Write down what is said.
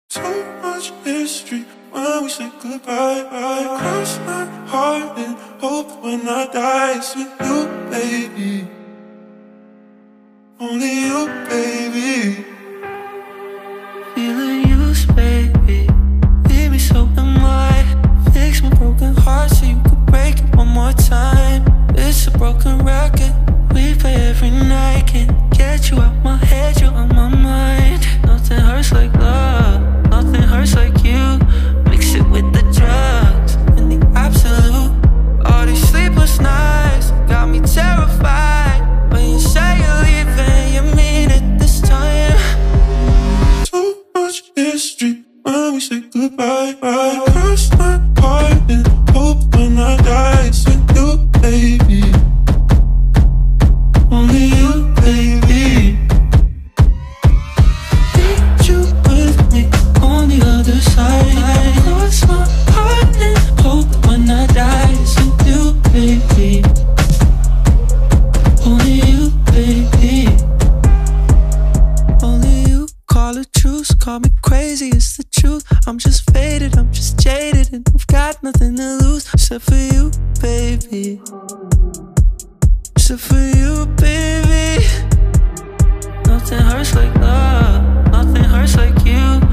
Too much history when we say goodbye. I cross my heart and hope when I die it's with you, baby. Only you, baby. Feeling used, baby. Leave me so am I. Fix my broken heart so you could break it one more time. It's a broken record we play every night. Can't get you out my head, you're on my mind. Nothing hurts like love, nothing hurts like you. Mix it with the drugs and the absolute. All these sleepless nights got me terrified. When you say you're leaving, you mean it this time. Too much history when we say goodbye. I cross my heart and hope when I die it's with you, baby. Only you, baby. Need you with me on the other side. I cross my heart and hope when I die it's with you, baby. Only you, baby. Only you. Call it truce, call me crazy, it's the truth. I'm just faded, I'm just jaded, and I've got nothing to lose except for you, baby. Except for you, baby. Nothing hurts like love, nothing hurts like you.